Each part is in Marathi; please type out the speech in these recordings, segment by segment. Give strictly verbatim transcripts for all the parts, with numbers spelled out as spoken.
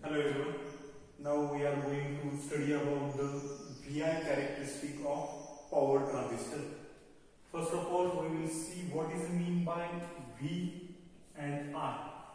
Hello everyone. Now we are going to study about the V I characteristic of power transistor. First of all, we will see what is mean by V and I.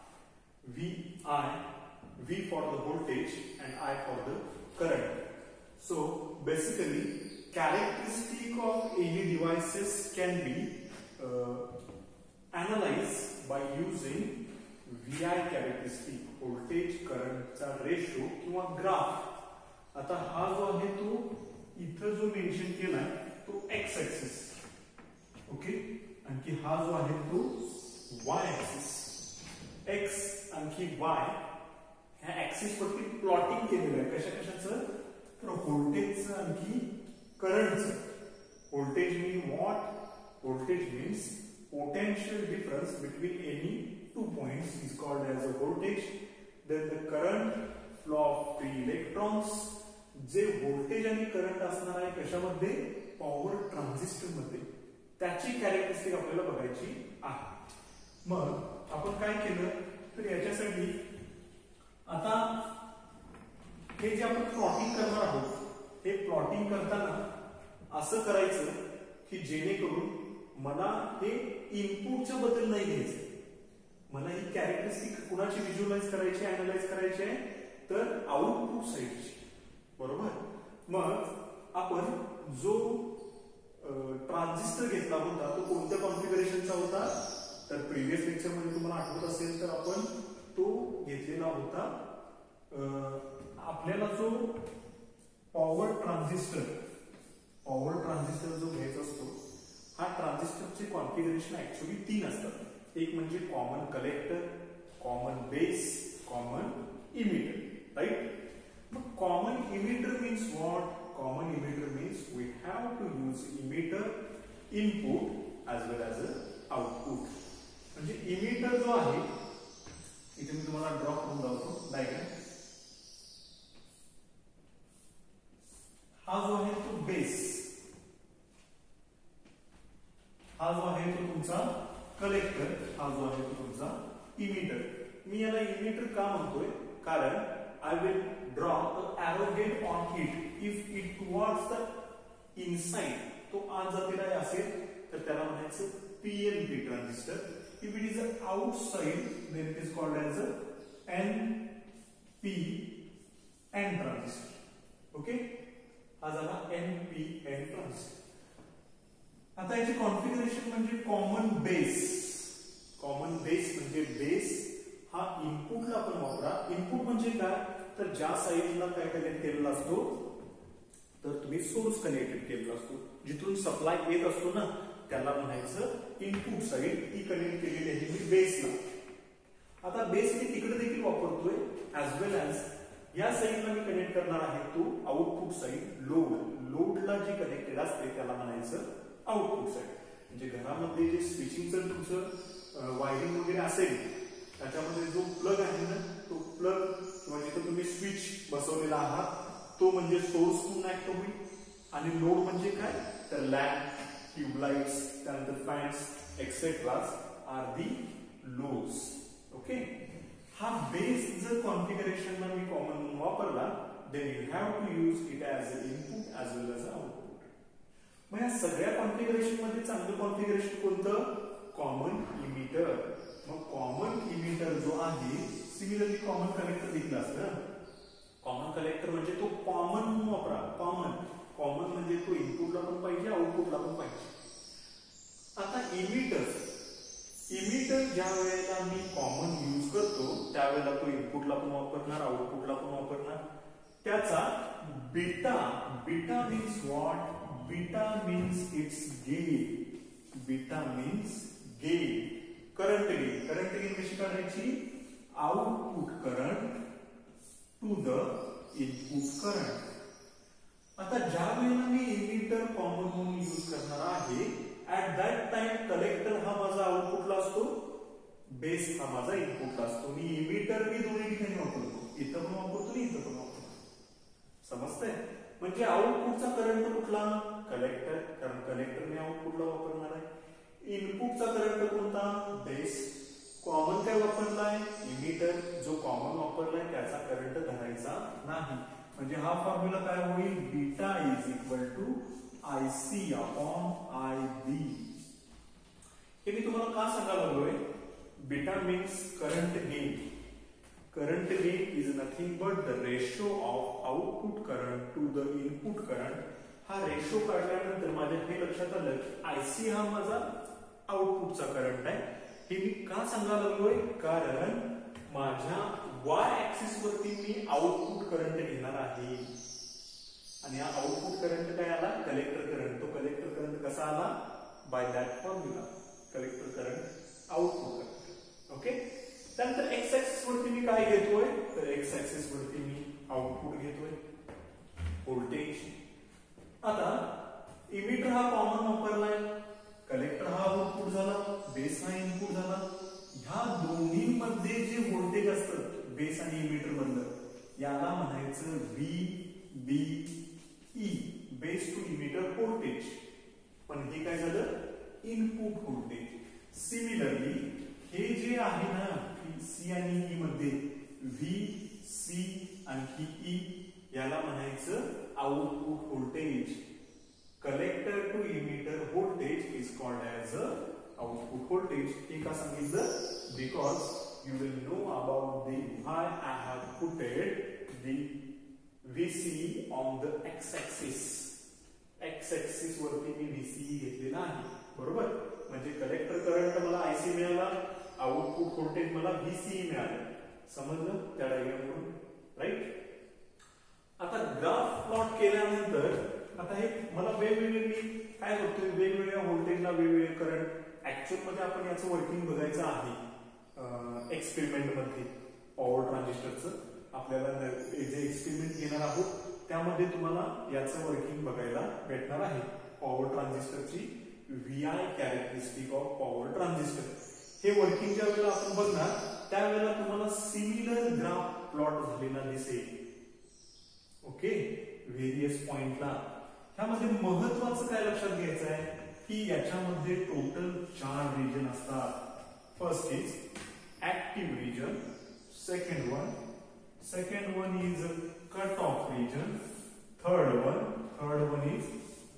V I, V for the voltage and I for the current. So basically, characteristic of any devices can be uh, analyzed by using V I characteristic, voltage current चा रेशो किंवा ग्राफ. आता हा जो आहे तो इथं जो मेन्शन केलाय तो एक्स ऍक्सिस, ओके, आणखी हा जो आहे तो वाय ऍक्सिस. एक्स आणखी वाय ह्या ऍक्सिस वरती प्लॉटिंग केलेलं आहे. कशा कशाचं? तर व्होल्टेजचं आणखी करंटचं. Voltage mean what? Voltage means potential difference between any two points is called as a voltage. Then the current flow of the electrons, जे व्होल्टेज आणि करंट असणार आहे कशामध्ये? पॉवर ट्रान्झिस्टर मध्ये. त्याची कॅरेक्टरिस्टिक आपल्याला बघायची आहे. मग आपण काय केलं तर याच्यासाठी आता हे जे आपण प्लॉटिंग करणार आहोत, हे प्लॉटिंग करताना असं करायचं की जेणेकरून मला हे इनपुटच्या बद्दल नाही घ्यायचं. मला ही कॅरेक्टरिस्टिक कुणाची व्हिज्युअलाइज करायची, अॅनालाइज करायची आहे? तर आउटपुट साइडची, बरोबर. मग आपण जो ट्रान्झिस्टर घेतला होता तो कोणत्या कॉन्फिगरेशनचा होता? तर प्रिव्हियस लेक्चर मध्ये तुम्हाला आठवत असेल तर आपण तो घेतलेला होता. आपल्याला जो पॉवर ट्रान्झिस्टर पॉवर ट्रान्झिस्टर जो घ्यायचा असतो, हा ट्रान्झिस्टरचे कॉन्फिगरेशन ऍक्च्युअली तीन असतात. एक म्हणजे common collector, common base, common emitter, right. मग common emitter means what? Common emitter means we have to use emitter input as well as a output. म्हणजे इमिटर जो आहे, इथे मी तुम्हाला ड्रॉ करून दाखवतो डायग्राम. हा जो आहे तो बेस, हा जो आहे तो तुमचा कलेक्टर, हा जो आहे तो तुमचा इमिटर. मी याला इमिटर का म्हणतोय? कारण I will draw a arrow head on it. If it towards the inside, तो आत जातेला असेल तर त्याला म्हणायचं PNP transistor. If it is outside then it is called as a NP N transistor. Okay, हा झाला एनपीएन ट्रान्झिस्टर. आता याचे कॉन्फिगरेशन म्हणजे कॉमन बेस. कॉमन बेस म्हणजे बेस हा इनपुटला आपण वापरा. इनपुट म्हणजे काय? तर ज्या साइडला काय कनेक्ट केलेला असतो, तर तुम्ही सोर्स कनेक्टेड केलेला असतो, जिथून सप्लाय येत असतो ना, त्याला म्हणायचं इनपुट साइड. ती कनेक्ट केलेली आहे मी बेसला. आता बेस मी तिकडे देखील वापरतोय ऍज वेल ऍज या साइडला मी कनेक्ट करणार आहे तो आउटपुट साइड, लोड. लोडला जे कनेक्टेड असते त्याला म्हणायचं आउटपुट साइड. म्हणजे घरामध्ये जे स्विचिंगचं तुमचं वायरिंग वगैरे असेल, त्याच्यामध्ये जो प्लग आहे ना, तो प्लग किंवा जिथे तुम्ही स्विच बसवलेला आहात तो म्हणजे सोर्स म्हणून ऍक्ट होईल. आणि लोड म्हणजे काय? तर लॅम्प, ट्यूबलाइट्स, त्यानंतर fans etceteras are the loads. Okay, हा बेस जर कॉन्फिगरेशनला मी कॉमन म्हणून वापरला, then you have to use it as a input as well as a output. मग या सगळ्या कॉन्फिगरेशन मध्ये चांगलं कॉन्फिगरेशन कोणतं? Common emitter. मग कॉमन इमिटर जो आहे, सिमिलरली कॉमन कलेक्टर देखील असतं. कॉमन कलेक्टर म्हणजे तो कॉमन म्हणून वापरा. कॉमन कॉमन म्हणजे तो इनपुटला पण पाहिजे, आउटपुटला पण पाहिजे. आता इमिटर इमिटर ज्या वेळेला मी कॉमन यूज करतो त्यावेळेला तो इनपुटला पण वापरणार, आउटपुटला पण वापरणार. त्याचा beta, beta means what? Beta means it's gain. Beta means gain. Current gain. Current gain कशी काढायची? Output current to the input current. आता ज्या वेळेला मी इमिटर कॉमन म्हणून यूज करणार आहे, ऍट दॅट टाइम कलेक्टर हा माझा आउटपुटला असतो, बेस हा माझा इनपुटला असतो. मी इमिटर मी दोन्ही ठिकाणी वापरतो, इथं पण वापरतो, इथं पण वापरतो. समजतंय? म्हणजे आउटपुटचा करंट कुठला? कलेक्टर, कारण कलेक्टर मी आउटपुटला वापरणार आहे. इनपुटचा करंट कोणता? बेस. कॉमन काय वापरलाय? इमिटर. जो कॉमन वापरलाय त्याचा करंट धरायचा नाही. म्हणजे हा फॉर्म्युला काय होईल? Beta is equal to I C upon I B. हे मी तुम्हाला का सांगायला लागलोय? Beta means current gain. Current gain is nothing but the ratio of output current to the input current. हा रेशो काढल्यानंतर माझ्या हे लक्षात आलं की आयसी हा माझा आउटपुटचा करंट आहे. हे मी का सांगायला लागलोय? कारण माझ्या वाय ऍक्सिस वरती मी आउटपुट करंट घेणार आहे आणि हा आउटपुट करंट काय आला? Collector current. तो कलेक्टर करंट कसा आला? By that formula. Collector current output current. Okay. त्यानंतर एक्स ऍक्सिस वरती मी काय घेतोय? तर एक्स ऍक्सिस वरती मी आउटपुट घेतोय, व्होल्टेज. आता इमिटर हा कॉमन वापरलाय, कलेक्टर हा आउटपुट झाला, बेस हा इनपुट झाला. ह्या दोन्ही मध्ये जे व्होल्टेज असतं बेस आणि इमिटर मधलं, याला म्हणायचं V B E, base to emitter voltage. पण हे काय झालं? Input voltage. सिमिलरली हे जे आहे ना सी आणि ई मध्ये, व्ही सी आणि ई, याला म्हणायचं output voltage. Collector to emitter voltage is called as a output voltage. हे का सांगितलं? Because you will know about the why I have putted the VC on the X axis. X axis वरती मी व्हीसी घेतलेला आहे, बरोबर. म्हणजे कलेक्टर करंट मला आयसी मिळाला, आउटपुट व्होल्टेज मला व्हीसी मिळालं. समजलं त्या डायग्रामवरून? राईट. आता ग्राफ प्लॉट केल्यानंतर आता हे मला वेगवेगळे मी काय करतोय? वेगवेगळ्या व्होल्टेजला वेगवेगळे करंट. ऍक्च्युअल मध्ये आपण याचं वर्किंग बघायचं आहे एक्सपेरिमेंट मध्ये. पॉवर ट्रान्झिस्टरचं आपल्याला जे एक्सपेरिमेंट घेणार आहोत त्यामध्ये तुम्हाला याचं वर्किंग बघायला भेटणार आहे. पॉवर ट्रान्झिस्टरची V I characteristic of power transistor. हे वर्किंग ज्या वेळेला आपण बघणार त्यावेळेला तुम्हाला सिमिलर ग्राफ प्लॉट झालेला दिसेल. ओके. व्हेरियस पॉइंटला. ह्यामध्ये महत्वाचं काय लक्षात घ्यायचं आहे की याच्यामध्ये टोटल चार रिजन असतात. First is active region, second one second one is cut off region, third one third one is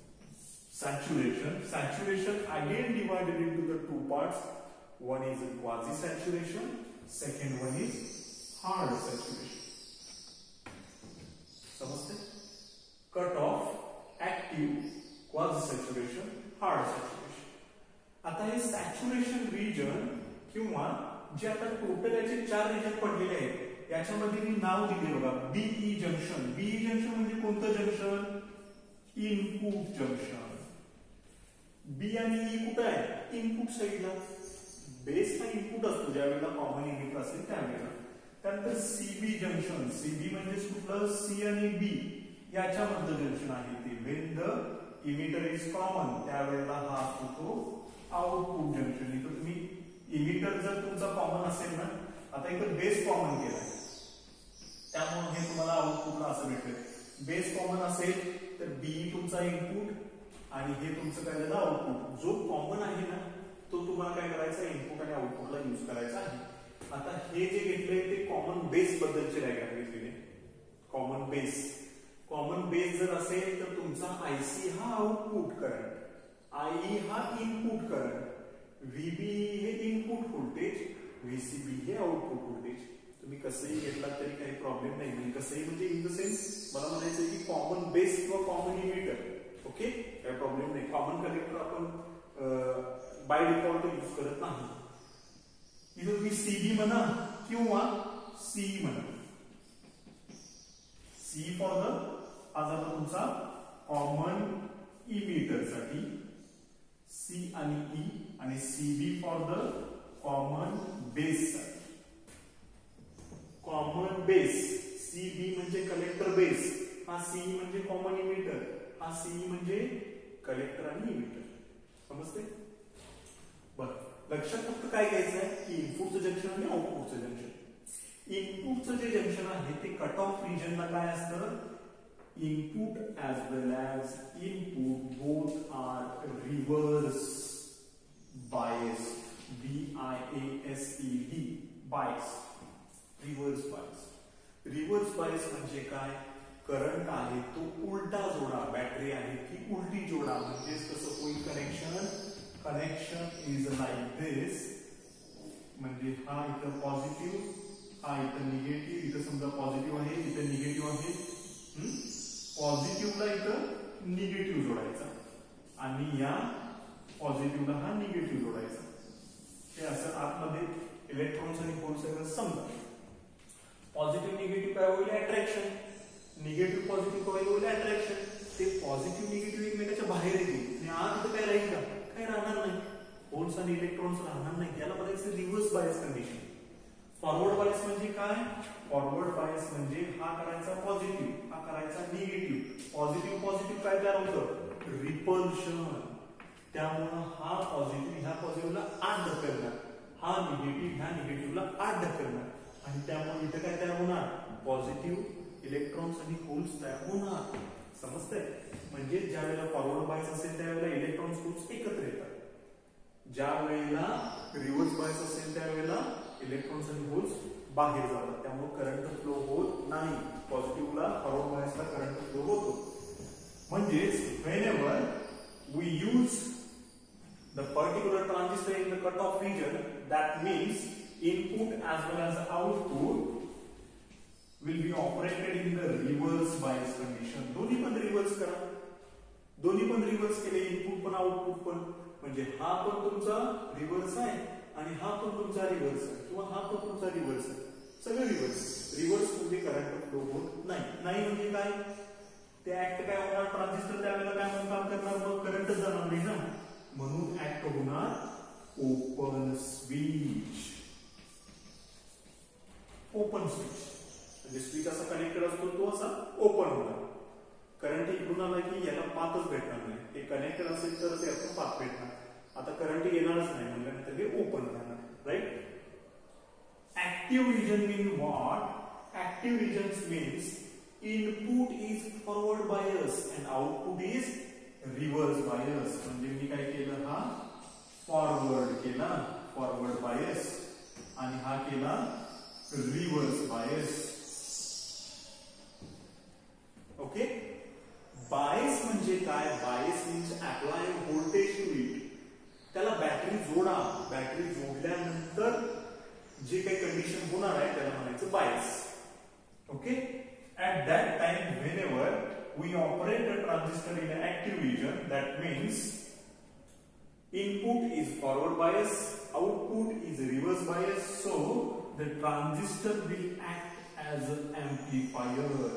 saturation. Saturation again divided into the two parts. One is quasi saturation, second one is hard saturation. समजते? Cut off, active, quasi saturation, hard saturation. आता हे सॅच्युरेशन रिजन किंवा जे आता टोटल याचे चार रिजन पडलेले आहेत याच्यामध्ये मी नाव दिले बघा, बीई जंक्शन. बीई जंक्शन म्हणजे कोणतं जंक्शन? Input junction. बी आणि ई कुठे आहे? इनपुट साईडला. बेस हा इनपुट असतो ज्यावेळेला कॉमन इमिटर असेल त्यावेळेला. त्यानंतर सीबी जंक्शन. सीबी म्हणजे कुठलं? सी आणि बी याच्यामधलं जंक्शन आहे ते. When the emitter is common त्यावेळेला हा असतो तो आउटपुट जंक्शन. इथं तुम्ही इमिटर जर तुमचा कॉमन असेल ना, आता इथं बेस कॉमन केलाय त्यामुळे हे तुम्हाला आउटपुटला असं भेटेल. बेस कॉमन असेल तर बी तुमचा इनपुट आणि हे तुमचं काय झालं? आउटपुट. जो कॉमन आहे ना तो तुम्हाला काय करायचा? इनपुट आणि आउटपुटला युज करायचा आहे. आता हे जे घेतलंय ते कॉमन बेस बद्दलचे डायग्राम घेतलेले. Common base. कॉमन बेस जर असेल तर तुमचा आयसी हा आउटपुट करंट, आयई हा इनपुट करंट, व्हीबी हे इनपुट व्होल्टेज, व्हीसीबी हे आउटपुट व्होल्टेज. तुम्ही कसंही घेतला तरी काही प्रॉब्लेम नाही. कसंही म्हणजे इन द सेन्स मला म्हणायचं की कॉमन बेस किंवा कॉमन इमिटर. ओके. काही प्रॉब्लेम नाही. कॉमन कलेक्टर आपण बाय डिफॉल्ट यूज करत नाही. इथं तुम्ही सीबी म्हणा किंवा सीई म्हणा. सी फॉर द हा झाला तुमचा कॉमन इमिटर साठी, सी आणि ई, आणि CB for the common base साठी. कॉमन बेस सीबी म्हणजे कलेक्टर बेस, हा सीई म्हणजे कॉमन इमिटर, हा सीई म्हणजे कलेक्टर आणि इमिटर. समजते? बरं. लक्षात फक्त काय घ्यायचं आहे की इनपुटचं जंक्शन आणि आउटपुटचं जंक्शन. इनपुटचं जे जंक्शन आहे ते कट ऑफ रिजनला काय असतं? Input as well as input both are reverse biased. B I A S E D, bias, reverse bias. Reverse bias म्हणजे काय? करंट आहे तो उलटा जोडा, बॅटरी आहे ती उलटी जोडा. म्हणजेच कसं होईल connection? Connection is like this. म्हणजे हा इथं पॉझिटिव्ह, हा इथं निगेटिव्ह, इथं समजा पॉझिटिव्ह आहे, इथं निगेटिव्ह आहे. पॉझिटिव्हला इथं निगेटिव्ह जोडायचा आणि या पॉझिटिव्हला हा निगेटिव्ह जोडायचा. हे असं आतमध्ये इलेक्ट्रॉन्स आणि होल्स सगळं समजा. पॉझिटिव्ह निगेटिव्ह काय होईल? अट्रॅक्शन. निगेटिव्ह पॉझिटिव्ह काय होईल? अट्रॅक्शन. ते पॉझिटिव्ह निगेटिव्ह एकमेकाच्या बाहेर येतील आणि आत इथं काय राहील का? काय राहणार नाही. होल्स आणि इलेक्ट्रॉन्स राहणार नाही. याला म्हणायचं reverse bias condition. Forward bias म्हणजे काय? फॉरवर्ड बायस म्हणजे हा करायचा पॉझिटिव्ह, हा करायचा निगेटिव्ह. पॉझिटिव्ह पॉझिटिव्ह काय तयार होतं? रिपल्शन. त्यामुळे हा पॉझिटिव्ह ह्या पॉझिटिव्हला आत ढकलणार, हा निगेटिव्ह ह्या निगेटिव्हला आत ढकलणार आणि त्यामुळे इथं काय तयार होणार? पॉझिटिव्ह इलेक्ट्रॉन्स आणि होल्स तयार होणार. समजतंय? म्हणजे ज्या वेळेला फॉरवर्ड बायस असेल त्यावेळेला इलेक्ट्रॉन्स होल्स एकत्र येतात. ज्या वेळेला रिव्हर्स बायस असेल त्यावेळेला इलेक्ट्रॉन्स आणि होल्स बाहेर जातात. त्यामुळे करंट फ्लो होत नाही. पॉझिटिव्हला फॉरवर्ड बायसला करंट फ्लो होतो. म्हणजेच whenever we use the particular transistor in the cutoff region, that means input as well as output will be operated in the reverse bias condition. दोन्ही पण रिव्हर्स करा. दोन्ही पण रिव्हर्स केले, इनपुट पण आउटपुट पण. म्हणजे हा पण तुमचा रिव्हर्स आहे आणि हा पण तुमचा रिव्हर्स आहे किंवा हा पण तुमचा रिव्हर्स आहे. सगळं रिव्हर्स. रिव्हर्स म्हणजे करंट फ्लो होत नाही. नाही म्हणजे काय? ते ऍक्ट काय होणार? ट्रान्झिस्टर त्यावेळेला काय म्हणून काम करणार? मग करंटच जाणार नाही ना. म्हणून ऍक्ट होणार ओपन स्विच. ओपन स्विच म्हणजे स्विच असा कनेक्टेड असतो तो असा ओपन होणार. करंट इकडून आला की याला पाथच भेटणार नाही. हे कनेक्टेड असेल तर ते आपण पाथ भेटणार. आता करंट येणारच नाही म्हणल्यानंतर हे ओपन राहणार. Right? Active region mean what? Active regions means input is forward bias and output is reverse bias. म्हणजे मी काय केलं? हा फॉरवर्ड केला, फॉरवर्ड बायस, आणि हा केला रिव्हर्स बायस. ओके? बायस म्हणजे काय? Bias means apply voltage to it. त्याला बॅटरी जोडा. बॅटरी जोडल्यानंतर जे काही कंडिशन होणार आहे त्याला म्हणायचं bias. Okay? At that time, whenever we operate the transistor in an active region, that means input is forward bias, output is reverse bias, so the transistor will act as an amplifier.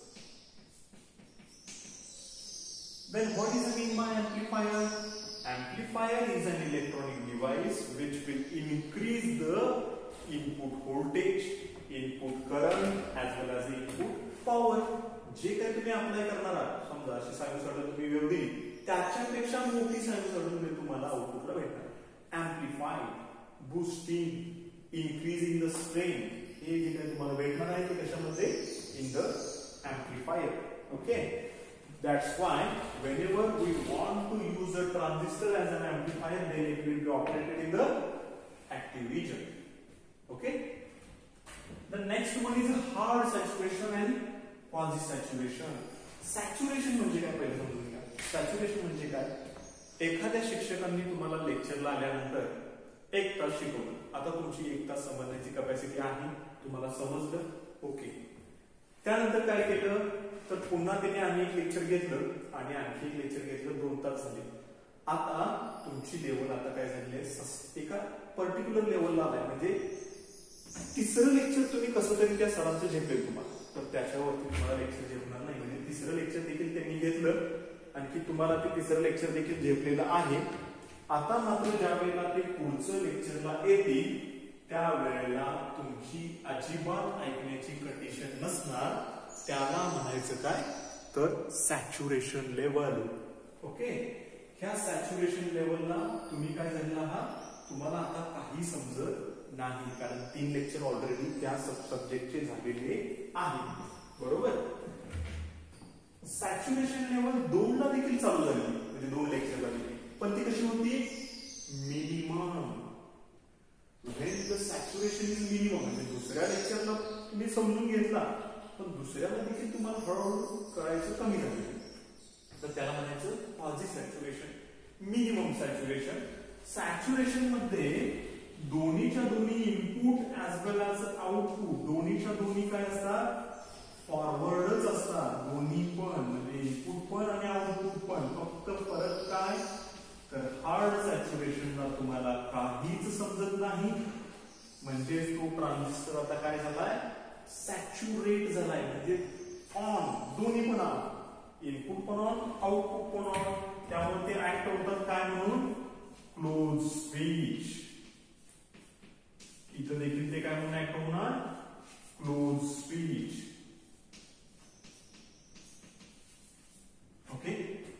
Then what is the mean by amplifier? Amplifier is an electronic device which will increase the input voltage, input current as well as the input power. जे काही तुम्ही अप्लाय करणार आहात, समजा अशी सायनुसॉइडल तुम्ही वेव्ह दिली, त्याच्यापेक्षा मोठी सायनुसॉइडल वेव्ह तुम्हाला आउटपुटला भेटणार. Amplify, boosting, increasing the strain, हे जे काही तुम्हाला भेटणार आहे ते कशामध्ये? In the amplifier. Okay? That's why whenever we want to use a transistor as an amplifier, then it will be operated in the active region. Okay? The next one is hard saturation and quasi saturation. Saturation म्हणजे काय पहिले समजून घ्या. सॅच्युरेशन म्हणजे काय? एखाद्या शिक्षकांनी तुम्हाला लेक्चरला आल्यानंतर एक तास शिकवलं. आता तुमची एक तास समजण्याची कॅपॅसिटी आहे, तुम्हाला समजलं. ओके. त्यानंतर काय केलं तर पुन्हा त्याने आणि एक लेक्चर घेतलं आणि आणखी एक लेक्चर घेतलं. दोन तास झाले. आता तुमची लेवल आता काय झाली आहे? एका पर्टिक्युलर लेवलला आलाय. म्हणजे तिसरं लेक्चर तुम्ही कसं तरी त्या सरांचं झेपेल तुम्हाला, तर त्याच्यावरती तुम्हाला लेक्चर झेपणार नाही. म्हणजे तिसरं लेक्चर देखील त्यांनी घेतलं, आणखी तुम्हाला ते तिसरं लेक्चर देखील झेपलेलं आहे. आता मात्र ज्या वेळेला ते पुढचं लेक्चरला येतील त्यावेळेला तुमची अजिबात ऐकण्याची कंडिशन नसणार. त्याला म्हणायचं काय तर सॅच्युरेशन लेवल. ओके? ह्या सॅच्युरेशन लेवलला तुम्ही काय झालेला आहात? तुम्हाला आता काही समजत नाही, कारण तीन लेक्चर ऑलरेडी त्या सब्जेक्टचे झालेले आहे. बरोबर? सॅच्युरेशन लेवल दोन ला देखील चालू झाली, म्हणजे दोन लेक्चर झाली, पण ती कशी होती? मिनिमम. Saturation is minimum. म्हणजे दुसऱ्या लेक्चरला तुम्ही समजून घेतला, पण दुसऱ्याला देखील तुम्हाला हळूहळू कळायचं कमी झालं, तर त्याला म्हणायचं quasi saturation, minimum saturation. Saturation मध्ये दोन्हीच्या दोन्ही input as well as output दोन्हीच्या दोन्ही काय असतात, फॉरवर्डच असतात. दोन्ही पण म्हणजे इनपुट पण आणि आउटपुट पण. फक्त फरक काय, तर हार्ड सॅच्युरेशनला तुम्हाला काहीच समजत नाही, म्हणजे तो ट्रान्झिस्टर आता काय झालाय, सॅच्युरेट झालाय. म्हणजे ऑन, दोन्ही पण ऑन, इनपुट पण ऑन, आउटपुट पण ऑन. त्यामुळे ते ऍक्ट होतात काय म्हणून, क्लोज स्विच. इथं देखील ते काय म्हणून ऍक्ट होणार, क्लोज स्विच. ओके,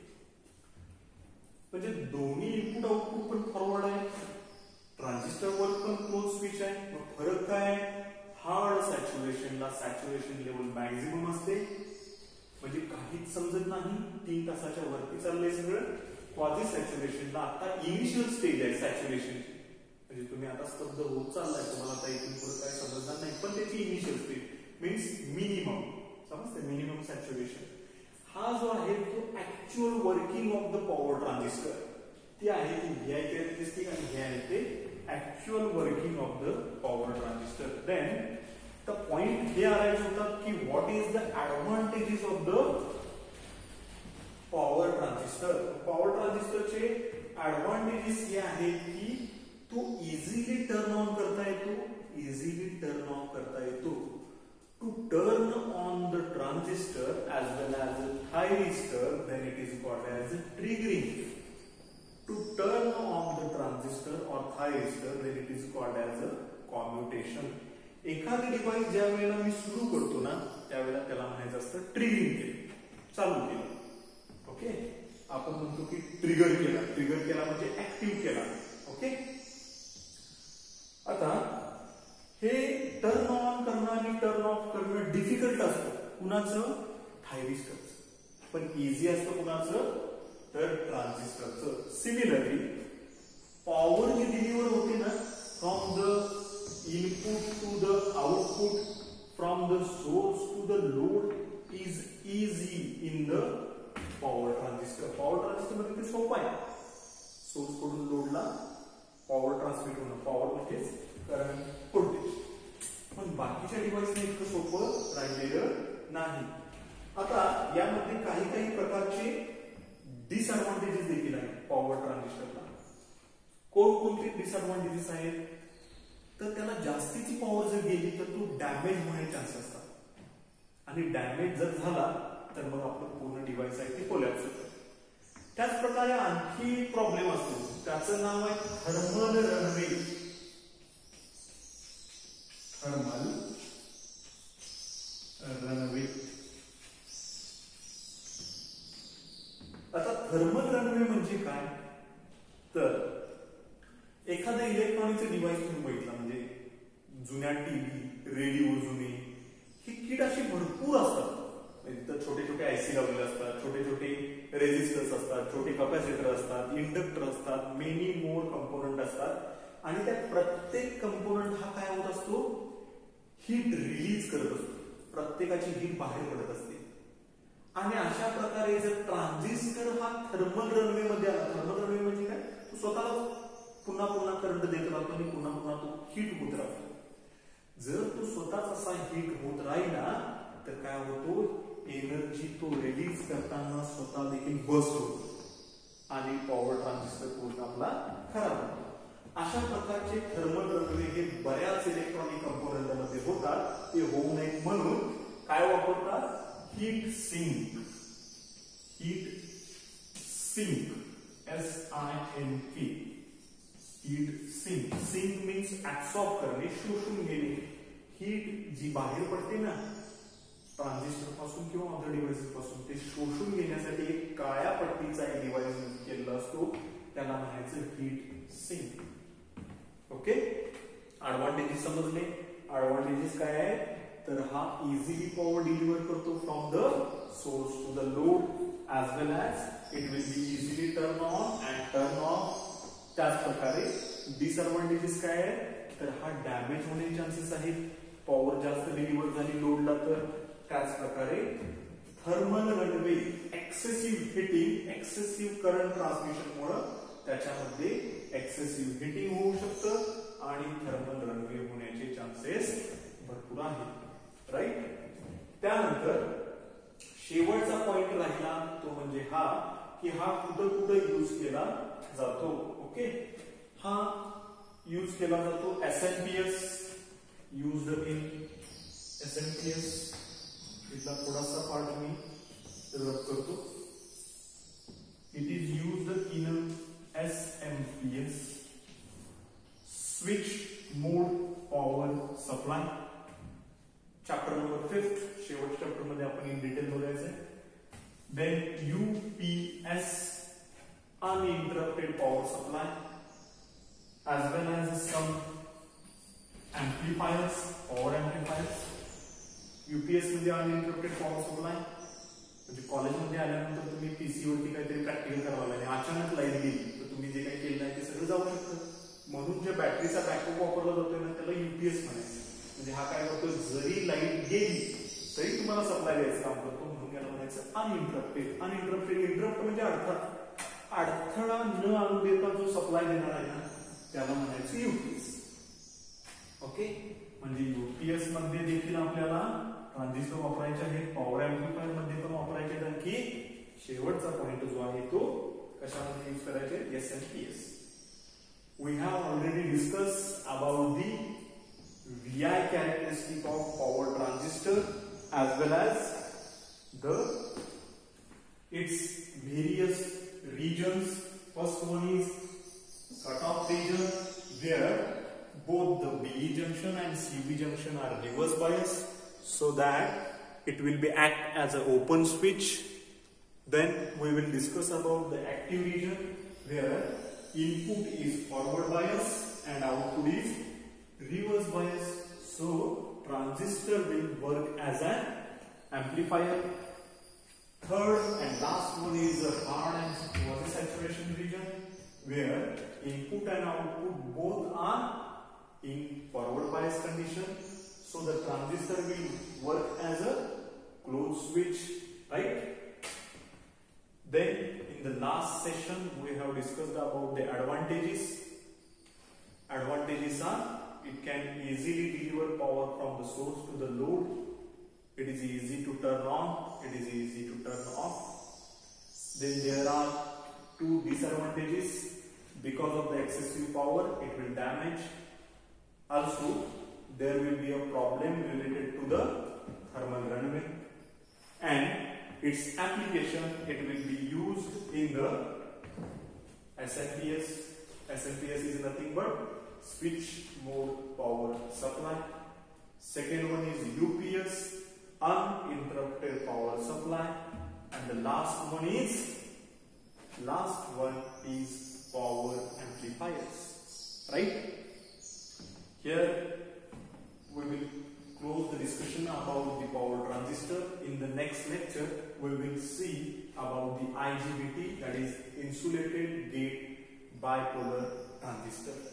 म्हणजे दोन्ही इनपुट आउटपुट पण फॉरवर्ड आहे, ट्रान्झिस्टर वर पण क्लोज स्विच आहे. मग फरक काय, हार्ड सॅच्युरेशनला सॅच्युरेशन लेवल मॅक्झिमम असते, म्हणजे काहीच समजत नाही, तीन तासाच्या वरती चाललंय सगळं. क्वाझी सॅच्युरेशनला आता इनिशियल स्टेज आहे सॅच्युरेशनची, म्हणजे तुम्ही आता स्तब्ध होत चाललाय, तुम्हाला आता इथून पुढे काय समजणार नाही, पण त्याची इनिशियल स्टेज मीन्स मिनिमम. समजते, मिनिमम सॅच्युरेशन. हा जो आहे तो actual working of the power transistor, ती आहे ती व्हीआय कॅरेक्टरिस्टिक, आणि हे आहे ते actual working of the power transistor. Then the point हे आणायचे होतात की what is the advantages of the power transistor. Power ट्रान्झिस्टरचे ऍडव्हान्टेजेस हे आहेत की तो इझिली टर्न ऑन करता येतो, इझिली टर्न ऑफ करता येतो. To turn on the transistor as well as a thyristor, then it is called as triggering. To turn on the transistor or thyristor, then it is called as a commutation. एखादे डिव्हाइस ज्या वेळेला मी सुरू करतो ना, त्यावेळेला त्याला म्हणायचं असतं ट्रिगरिंग केलं, चालू केलं. ओके, आपण म्हणतो की ट्रिगर केला, ट्रिगर केला म्हणजे ऍक्टिव्ह केला. ओके, आता हे टर्न ऑन करणं आणि टर्न ऑफ करणं डिफिकल्ट असतं. कुणाचं, थायरिस्टरचं. पण इझी असतं कुणाचं, तर ट्रान्झिस्टरचं. सिमिलरली पॉवर जी डिलिव्हर होते ना, from the input to the output, from the source to the load, is easy in the power transistor. Power transistor मध्ये ते सोपं आहे, सोर्स कडून लोडला पॉवर ट्रान्समिट होणं, पॉवर म्हणजेच करंट, व्होल्टेज. पण बाकीच्या डिव्हाइसने इतकं सोपं राहिलेलं नाही. आता यामध्ये काही काही प्रकारचे डिसएडव्हान्टेजेस देखील आहेत पॉवर ट्रान्झिस्टरला. कोणकोणते डिसएडव्हान्टेजेस आहेत, तर त्याला जास्तीची पॉवर जर गेली तर तो डॅमेज होण्याचे चान्स असतात, आणि डॅमेज जर झाला तर मग आपलं पूर्ण डिव्हाइस आहे ते कोलॅप्स होतं. त्याच प्रकारे आणखी प्रॉब्लेम असतो, त्याचं नाव आहे थर्मल रनवे. Thermal runway. आता थर्मल रनवे म्हणजे काय, तर एखादं इलेक्ट्रॉनिकचं डिव्हाइस तुम्ही बघितलं, म्हणजे जुन्या टीव्ही, रेडिओ जुने, ही किट अशी भरपूर असतात. तर छोटे छोटे आयसी लावलेले असतात, छोटे छोटे रेजिस्टर्स असतात, छोटे कॅपॅसिटर असतात, इंडक्टर असतात, मेनी मोर कंपोनंट असतात, आणि त्या प्रत्येक कंपोनंट हा काय होत असतो, हीट रिलीज करत असतो, प्रत्येकाची हीट बाहेर पडत असते. आणि अशा प्रकारे जर ट्रान्झिस्टर हा थर्मल रनवे मध्ये आला, थर्मल रनवे म्हणजे काय, तो स्वतःला पुन्हा पुन्हा करंट देत राहतो आणि पुन्हा पुन्हा तो हीट होत राहतो. जर तो स्वतःच असा हीट होत राहिला तर काय होतो, एनर्जी तो रिलीज करताना स्वतः देखील बस्ट होतो आणि पॉवर ट्रान्झिस्टर पूर्ण आपला खराब होतो. अशा प्रकारचे थर्मल रनवे हे बऱ्याच इलेक्ट्रॉनिक कंपोनंटमध्ये होतात. ते होऊ नये म्हणून काय वापरतात, heat sink. Heat sink, S I N K, heat sink. Sink means absorb करणे, शोषून घेणे. हीट जी बाहेर पडते ना ट्रान्झिस्टर पासून किंवा अदर डिव्हाइसेस पासून, ते शोषून घेण्यासाठी एक काळ्या पट्टीचा एक डिव्हाइस यूज केलेला असतो, त्याला म्हणायचं हीट सिंक. ओके, ऍडव्हान्टेजेस समजले. ऍडव्हान्टेजेस काय आहे, तर हा इझिली पॉवर डिलिव्हर करतो from the source to the load, as well as it will be easily turn on and turn off. त्याच प्रकारे डिसएडव्हान्टेजेस काय आहे, तर हा डॅमेज होण्याचे चान्सेस आहेत. पॉवर जास्त डिलिव्हर झाली लोडला तर. त्याच प्रकारे thermal runway excessive heating excessive current transmission मुळे त्याच्यामध्ये एक्सेसिव्ह हिटिंग होऊ शकतं आणि थर्मल रनवे होण्याचे चान्सेस भरपूर आहेत. राईट. त्यानंतर शेवटचा पॉइंट राहिला तो म्हणजे हा की हा कुठं कुठं यूज केला जातो. ओके. हा यूज केला जातो एसएमपीएस यूज्ड इन एसएमपीएस. इथला थोडासा पार्ट मी रब करतो. It is used in SMPS switch mode power supply. Chapter number fifth शेवट चॅप्टर मध्ये आपण इन डिटेल बघायचंय. Then UPS uninterrupted power supply as well as some amplifiers, power amplifiers. UPS म्हणजे uninterrupted power supply. म्हणजे कॉलेजमध्ये आल्यानंतर तुम्ही पीसी वरती काहीतरी प्रॅक्टिकल करावं लागेल, अचानक लाईट गेली तर तुम्ही जे काही केलं आहे ते सगळं जाऊ शकतं. म्हणून जे बॅटरीचा बॅकअप वापरला जातोय ना त्याला यूपीएस म्हणायचं. म्हणजे हा काय करतो, जरी लाईट गेली तरी तुम्हाला सप्लाय द्यायचं काम करतो. म्हणून याला म्हणायचं अनइंटरप्टेड. अनइंटरप्टेड इंटरप्ट म्हणजे अडथळा. अडथळा न आणू देता जो सप्लाय देणार आहे ना त्याला म्हणायचं यूपीएस. ओके. म्हणजे यूपीएस मध्ये देखील आपल्याला ट्रान्झिस्टर वापरायचे आहेत, पॉवर एम्प्लिफायर मध्ये पण वापरायचे आहेत. आणखी शेवटचा पॉइंट जो आहे तो कशामध्ये यूज करायचे, SMPS. We have already discussed about the V I characteristic of power transistor as well as the its various regions. First one is cutoff region where both the B E junction and C B junction are reverse bias so that it will be act as an open switch. Then we will discuss about the active region where input is forward bias and output is reverse bias. So transistor will work as an amplifier. Third and last one is the hard and quasi saturation region where input and output both are in forward bias condition. So the transistor will work as a closed switch, right? Then in the last session we have discussed about the advantages. Advantages are it can easily deliver power from the source to the load. It is easy to turn on, it is easy to turn off. Then there are two disadvantages. Because of the excessive power it will damage. Also there will be a problem related to the thermal runaway. And its application, it will be used in the S M P S. S M P S is nothing but switch mode power supply. Second one is U P S, uninterrupted power supply. And the last one is last one is power amplifiers. Right? Here we will close the discussion about the power transistor. In the next lecture we will see about the I G B T, that is insulated gate bipolar transistor.